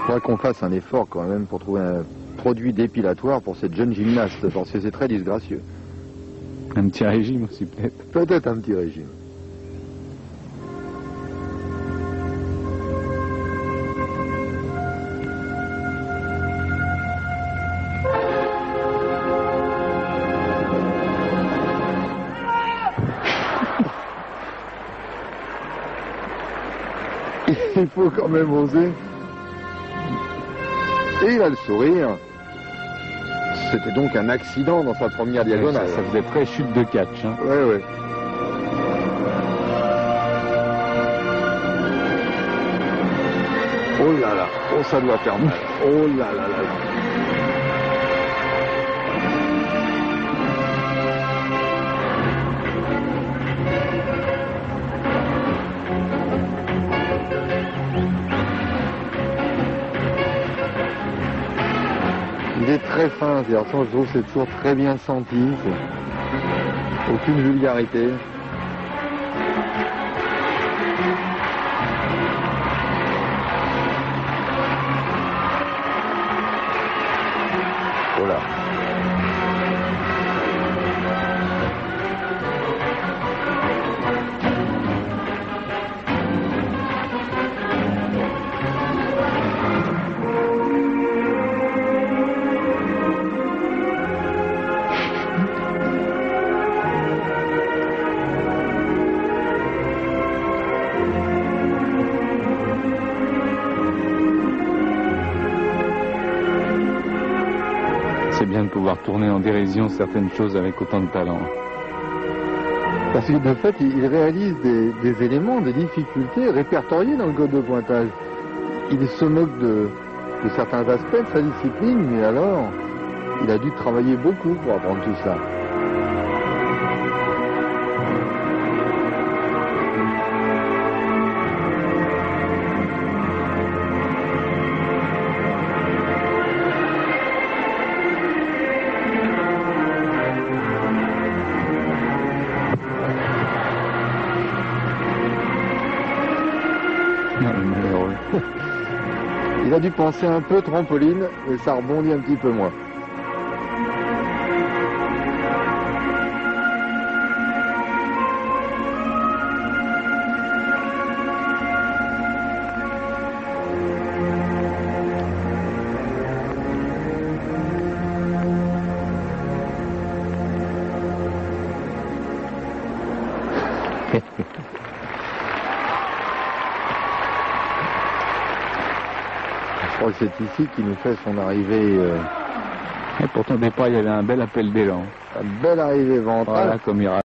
faudrait qu'on fasse un effort quand même pour trouver un produit dépilatoire pour cette jeune gymnaste, parce que c'est très disgracieux. Un petit régime aussi, peut-être. Peut-être un petit régime. Il faut quand même oser. Et il a le sourire. C'était donc un accident dans sa première diagonale. Ça faisait très chute de catch. Hein. Ouais, ouais. Oh là là, oh ça doit faire mal. Oh là là là là. Il est très fin, ce garçon, je trouve que c'est toujours très bien senti. Aucune vulgarité. Voilà. C'est bien de pouvoir tourner en dérision certaines choses avec autant de talent. Parce que de fait, il réalise des éléments, des difficultés répertoriées dans le code de pointage. Il se moque de certains aspects de sa discipline, mais alors, il a dû travailler beaucoup pour apprendre tout ça. Il a dû penser un peu trampoline, mais ça rebondit un petit peu moins. Je crois que c'est ici qu'il nous fait son arrivée. Et pourtant, au départ, il y avait un bel appel d'élan. Une belle arrivée ventrale. Voilà, comme il